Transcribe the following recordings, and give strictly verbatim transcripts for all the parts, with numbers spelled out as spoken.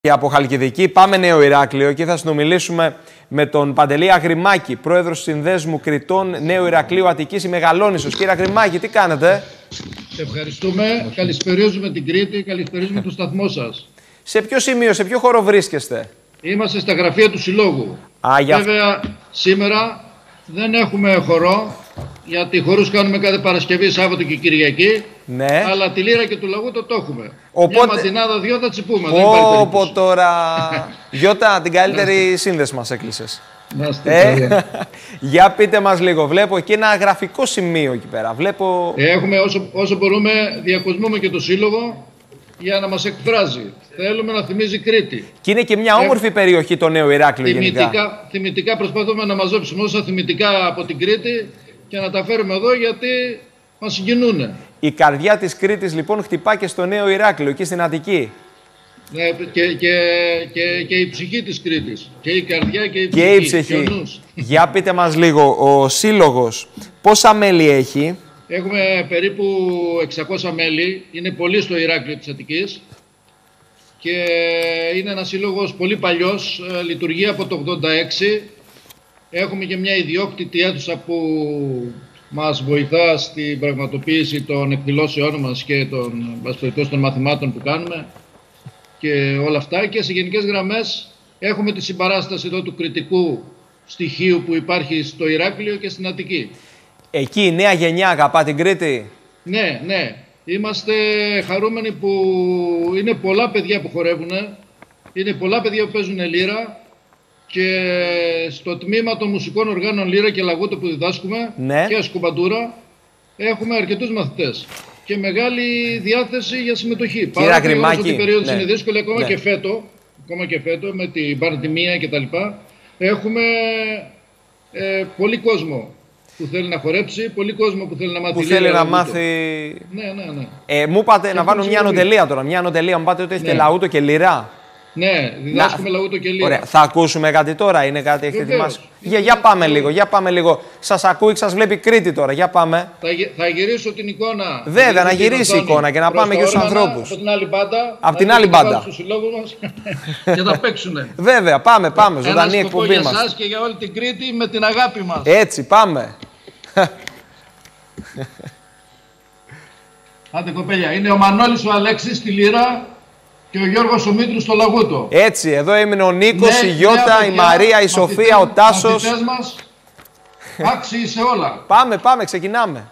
Και από Χαλκιδική πάμε Νέο Ηράκλειο και θα συνομιλήσουμε με τον Παντελή Αγριμάκη, πρόεδρος του Συνδέσμου Κριτών Νέου Ηρακλείου Αττικής η Μεγαλόνισσος. Κύριε Αγριμάκη, τι κάνετε? Ευχαριστούμε. Καλησπερίζουμε την Κρήτη, καλησπερίζουμε το σταθμό σας. Σε ποιο σημείο, σε ποιο χώρο βρίσκεστε? Είμαστε στα γραφεία του Συλλόγου. Α, για... Βέβαια, σήμερα δεν έχουμε χορό, γιατί χορούς κάνουμε κάθε Παρασκευή, Σάββατο και Κυριακή. Ναι. Αλλά τη λύρα και του λαγού το το έχουμε. Οπότε... Μια ματινάδα, δυο θα τσιπούμε. Πω, πω τώρα. Γιώτα, την καλύτερη σύνδεση μας έκλεισες. Ε, για πείτε μας λίγο. Βλέπω εκεί ένα γραφικό σημείο εκεί πέρα. Βλέπω... Έχουμε όσο, όσο μπορούμε, διακοσμούμε και το Σύλλογο για να μας εκφράζει. Θέλουμε να θυμίζει Κρήτη. Και είναι και μια όμορφη ε... περιοχή το Νέο Ηράκλειο θυμητικά, γενικά. Θυμητικά προσπαθούμε να μαζέψουμε όσα θυμητικά από την Κρήτη και να τα φέρουμε εδώ, γιατί μας συγκινούν. Η καρδιά της Κρήτης λοιπόν χτυπά και στο Νέο Ηράκλειο, εκεί στην Αττική. Ναι, και, και, και, και η ψυχή της Κρήτης. Και η καρδιά και η ψυχή. Και η ψυχή. Και για πείτε μας λίγο, ο Σύλλογος πόσα μέλη έχει? Έχουμε περίπου εξακόσια μέλη. Είναι πολύ στο Ηράκλειο της Αττικής. Και είναι ένας σύλλογος πολύ παλιός, λειτουργεί από το ογδόντα έξι. Έχουμε και μια ιδιόκτητη αίθουσα που μας βοηθά στην πραγματοποίηση των εκδηλώσεών μας και των, των μαθημάτων που κάνουμε και όλα αυτά. Και σε γενικές γραμμές έχουμε τη συμπαράσταση εδώ του κριτικού στοιχείου που υπάρχει στο Ηράκλειο και στην Αττική. Εκεί η νέα γενιά αγαπά την Κρήτη? Ναι, ναι. Είμαστε χαρούμενοι που είναι πολλά παιδιά που χορεύουν, είναι πολλά παιδιά που παίζουν λύρα. Και στο τμήμα των μουσικών οργάνων λύρα και λαγούτο που διδάσκουμε, ναι, και ασκουμπαντούρα, έχουμε αρκετούς μαθητές και μεγάλη διάθεση για συμμετοχή. Παρά ότι η περίοδος ναι. είναι δύσκολη, ακόμα, ναι. και φέτο, ακόμα και φέτο με την πανδημία κτλ. Έχουμε ε, πολύ κόσμο που θέλει να χορέψει, πολύ κόσμο που θέλει να μάθει. Που θέλει λύρα, να μάθει. Ναι, ναι, ναι. Ε, μου είπατε να βάλω μια ανωτελεία τώρα. Μια ανωτελεία, μου πάτε ότι έχετε ναι. λαούτο και λυρά. Ναι, διδάσκουμε να... λαούτο και λύρα. Ωραία. Θα ακούσουμε κάτι τώρα, είναι κάτι έχετε ετοιμάσει? Για, για πάμε λίγο, για πάμε λίγο. Σας ακούει, σας βλέπει Κρήτη τώρα, για πάμε. Θα, θα γυρίσω την εικόνα. Βέβαια, να γυρίσει η εικόνα και να πάμε και στους ανθρώπους. Από την άλλη μπάντα. Από την άλλη μπάντα. Στους συλλόγους μας και θα παίξουνε. Βέβαια, πάμε, πάμε. Ζωντανή εκπομπή μας. Για εσάς και για όλη την Κρήτη με την αγάπη μας. Έτσι, πάμε. Άντε κοπέλια, είναι ο Μανώλης ο Αλέξης στη λύρα και ο Γιώργος ο Μήτρους στο λαγούτο. Έτσι, εδώ έμεινε ο Νίκος, ναι, η Γιώτα, παιδιά, η Μαρία, η Σοφία, ο Τάσος. Μαθητές μας, άξιοι σε όλα. Πάμε, πάμε, ξεκινάμε.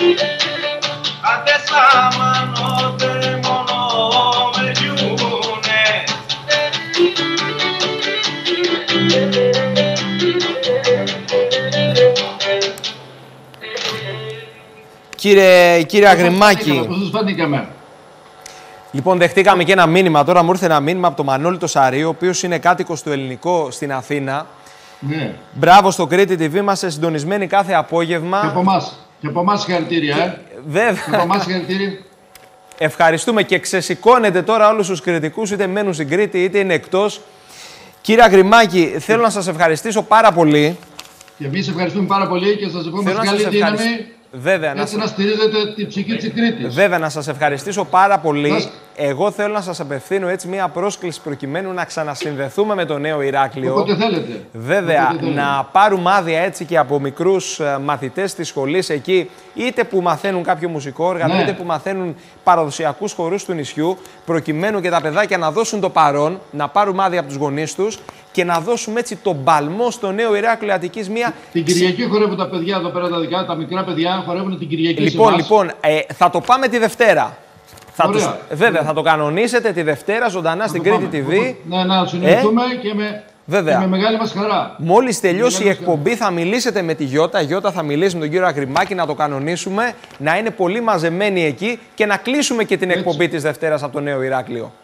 Κύριε, κύριε Αγριμάκη, πώς σας φάνηκαμε? Λοιπόν, δεχτήκαμε και ένα μήνυμα. Τώρα μου ήρθε ένα μήνυμα από τον Μανώλη το Σαρίο, ο οποίος είναι κάτοικος του Ελληνικού στην Αθήνα. Ναι. Μπράβο στο Κρήτη τι βι, είμαστε συντονισμένοι κάθε απόγευμα. Και από εμάς. Και από εμάς συγχαρητήρια, ε. Βέβαια. Και από εμάς συγχαρητήρια. Ευχαριστούμε και ξεσηκώνετε τώρα όλους τους κριτικούς, είτε μένουν στην Κρήτη είτε είναι εκτός. Κύριε Αγριμάκη, θέλω να σας ευχαριστήσω πάρα πολύ. Και εμείς ευχαριστούμε πάρα πολύ και σας ευχόμαστε καλή δύναμη. Βέβαια, έτσι να, να στηρίζετε την ψυχή της Κρήτης. Βέβαια, να σας ευχαριστήσω πάρα πολύ. Σας... Εγώ θέλω να σας απευθύνω έτσι μία πρόσκληση προκειμένου να ξανασυνδεθούμε με το Νέο Ηράκλειο. Όποτε θέλετε. Βέβαια, Όποτε θέλετε. να πάρουμε άδεια έτσι και από μικρούς μαθητές της σχολής εκεί, είτε που μαθαίνουν κάποιο μουσικό όργανο, ναι. είτε που μαθαίνουν παραδοσιακούς χορούς του νησιού, προκειμένου και τα παιδάκια να δώσουν το παρόν, να πάρουμε άδεια από τους γονείς τους και να δώσουμε έτσι τον παλμό στο Νέο Ηράκλειο Αττικής. Μία... Την Κυριακή χορεύουν τα παιδιά εδώ πέρα, τα δικά, τα μικρά παιδιά χορεύουν την Κυριακή. Λοιπόν, σε λοιπόν ε, θα το πάμε τη Δευτέρα. Θα τους, βέβαια, Ωραία. θα το κανονίσετε τη Δευτέρα ζωντανά στην Κρήτη τι βι. Ναι, να συνεχίσουμε ε? και, με, και με μεγάλη μας χαρά. Μόλις τελειώσει η εκπομπή θα μιλήσετε με τη Γιώτα. Η Γιώτα θα μιλήσει με τον κύριο Αγριμάκη να το κανονίσουμε, να είναι πολύ μαζεμένοι εκεί και να κλείσουμε και την Έτσι. εκπομπή της Δευτέρας από το Νέο Ηράκλειο.